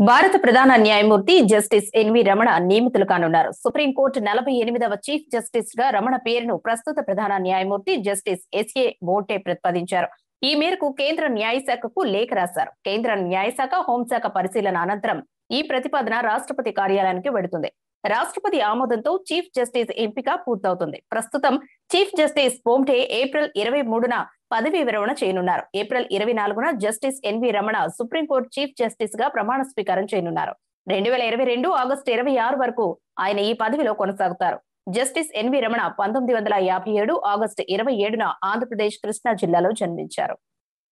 భారత ప్రధాన న్యాయమూర్తి జస్టిస్ ఎన్వి రమణ నియమితులు కానున్నారు. సుప్రీంకోర్టు 48వ చీఫ్ జస్టిస్ గా రమణ పేరును ప్రస్తుత ప్రధాన న్యాయమూర్తి జస్టిస్ ఎస్ఏ బోటే ప్రతిపాదించారు. ఈ మేరకు కేంద్ర న్యాయశాఖకు లేఖ రాశారు. కేంద్ర న్యాయశాఖ, హోంశాఖ పరిశీలన అనంతరం ఈ ప్రతిపాదన రాష్ట్రపతి కార్యాలయానికి వెడుతుంది. రాష్ట్రపతి ఆమోదంతో చీఫ్ జస్టిస్ ఎంపిక పూర్తవుతుంది. ప్రస్తుతం చీఫ్ జస్టిస్ బోమ్టే ఏప్రిల్ 23న పదవీ విరమణ చేయనున్నారు. ఏప్రిల్ 24న justice N V Ramana supreme court chief justice గా ప్రమాణ స్వీకారం చేయనున్నారు. 2022 ఆగస్టు 26 వరకు ఆయన ఈ పదవిలో కొనసాగుతారు. జస్టిస్ ఎన్వి రమణ 1957 ఆగస్టు 27న ఆంధ్రప్రదేశ్ కృష్ణా జిల్లాలో జన్మించారు.